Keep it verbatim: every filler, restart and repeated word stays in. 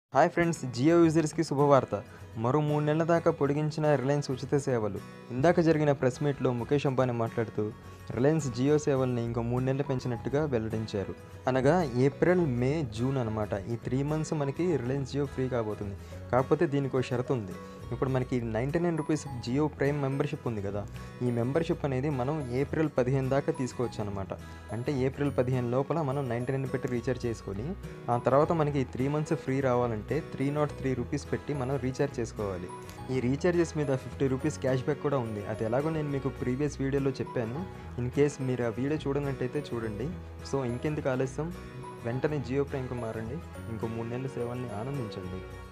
Hi friends, Jio యూజర్స్కి శుభవార్త. మరో మూడు నెలల దాకా పొడిగించిన రిలయన్స్ ఉచిత సేవలు. ఇందాక జరిగిన ప్రెస్ మీట్లో ముఖేష్ అంబానీ మాట్లాడుతూ రిలయన్స్ జియో సేవల్ని ఇంకో మూడు నెలలు పెంచినట్టుగా వెల్లడించారు. అనగా ఏప్రిల్, మే, జూన్ అనమాట. ఈ త్రీ మంత్స్ మనకి రిలయన్స్ జియో ఫ్రీ కాబోతుంది. కాకపోతే దీనికి ఒక షరతు ఉంది. ఇప్పుడు మనకి ninety nine rupees Jio prime membership ఉంది కదా, ఈ మెంబర్షిప్ అనేది మనం ఏప్రిల్ పదిహేను దాకా తీసుకోవచ్చు అనమాట. అంటే ఏప్రిల్ పదిహేను లోపల మనం నైంటీ నైన్ పెట్టి రీఛార్జ్ చేసుకొని ఆ తర్వాత మనకి త్రీ మంత్స్ ఫ్రీ రావాలంటే త్రీ నాట్ త్రీ రూపీస్ పెట్టి మనం రీఛార్జ్ చేసుకోవాలి. ఈ రీఛార్జెస్ మీద ఫిఫ్టీ రూపీస్ క్యాష్ బ్యాక్ కూడా ఉంది. అది ఎలాగో నేను మీకు ప్రీవియస్ వీడియోలో చెప్పాను. ఇన్ కేస్ మీరు ఆ వీడియో చూడనట్టయితే చూడండి. సో ఇంకెందుకు ఆలస్యం, వెంటనే జియో ప్రైమ్కి మారండి. ఇంకో మూడు నెలల సేవల్ని ఆనందించండి.